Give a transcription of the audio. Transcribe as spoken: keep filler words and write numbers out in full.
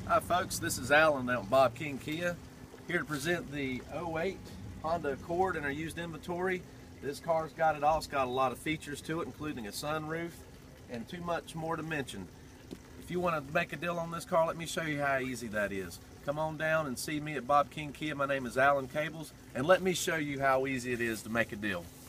Hi folks, this is Alan at Bob King Kia, here to present the oh eight Honda Accord in our used inventory. This car's got it all. It's got a lot of features to it, including a sunroof and too much more to mention. If you want to make a deal on this car, let me show you how easy that is. Come on down and see me at Bob King Kia. My name is Alan Cables, and let me show you how easy it is to make a deal.